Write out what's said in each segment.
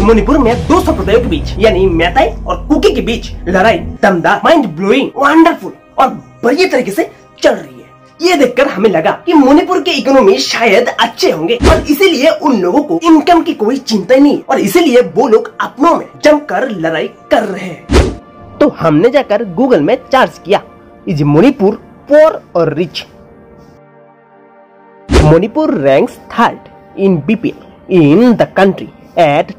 मणिपुर में दो संप्रदायों के बीच यानी मैताई और कुकी के बीच लड़ाई दमदार, माइंड ब्लोइंग, वंडरफुल और बढ़िया तरीके से चल रही है। ये देखकर हमें लगा कि मणिपुर के इकोनॉमी शायद अच्छे होंगे और इसीलिए उन लोगों को इनकम की कोई चिंता ही नहीं और इसीलिए वो लोग अपनों में जमकर लड़ाई कर रहे हैं। तो हमने जाकर गूगल में सर्च किया, इज मणिपुर पोर और rich. Manipur ranks third in BPL in the country at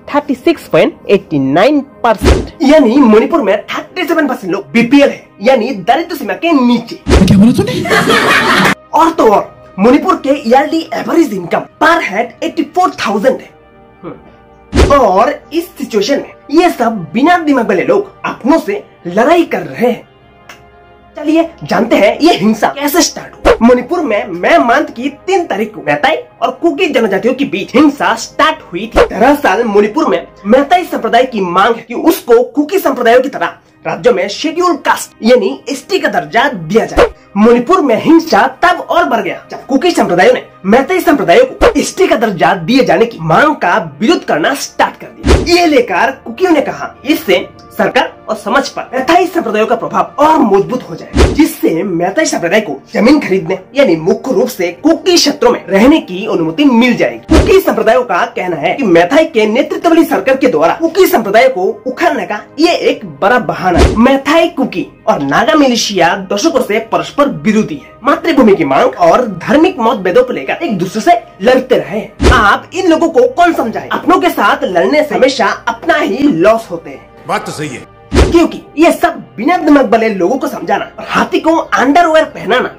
36.89%। यानी मणिपुर में 37% लोग बीपीएल है, यानी दारिद्र्य सीमा के नीचे। क्या बोला तूने? और तो और मणिपुर के yearly average income per head 84,000 है। और इस सिचुएशन में ये सब बिना दिमाग वाले लोग अपनों से लड़ाई कर रहे हैं। चलिए जानते हैं ये हिंसा कैसे स्टार्ट हुई। मणिपुर में मई मंथ की 3 तारीख को मैताई और कुकी जनजातियों के बीच हिंसा स्टार्ट हुई थी। दरअसल मणिपुर में मैताई संप्रदाय की मांग है कि उसको कुकी संप्रदायों की तरह राज्यों में शेड्यूल कास्ट यानी एसटी का दर्जा दिया जाए। मणिपुर में हिंसा तब और बढ़ गया जब कुकी संप्रदायों ने मैताई संप्रदायों को एसटी का दर्जा दिए जाने की मांग का विरोध करना स्टार्ट कर दिया। ये लेकर कुकियों ने कहा इससे सरकार और समाज पर मैताई संप्रदायों का प्रभाव और मजबूत हो जाए, जिससे मैताई संप्रदाय को जमीन खरीदने यानी मुख्य रूप से कुकी क्षेत्रों में रहने की अनुमति मिल जाएगी। कुकी संप्रदायों का कहना है कि मैताई के नेतृत्व वाली सरकार के द्वारा कुकी संप्रदाय को उखाड़ने का ये एक बड़ा बहाना है। मैताई, कुकी और नागा मिलिशिया दशकों से परस्पर विरोधी है। मातृभूमि की मांग और धार्मिक मतभेदों को लेकर एक दूसरे से लड़ते रहे। आप इन लोगों को कौन समझाए? अपनों के साथ लड़ने से हमेशा अपना ही लॉस होते हैं। बात तो सही है, क्योंकि ये सब बिना दिमाग वाले लोगों को समझाना और हाथी को अंडरवेयर पहनाना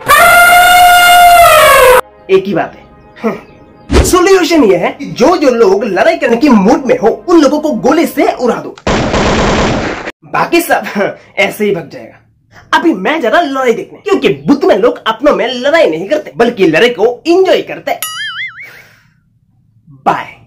एक ही बात है। सोल्यूशन ये है कि जो लोग लड़ाई करने की मूड में हो उन लोगों को गोली से उड़ा दो, बाकी सब ऐसे ही भग जाएगा। अभी मैं जरा लड़ाई देखने, क्योंकि बुद्ध में लोग अपनों में लड़ाई नहीं करते बल्कि लड़ाई को एंजॉय करते। बाय।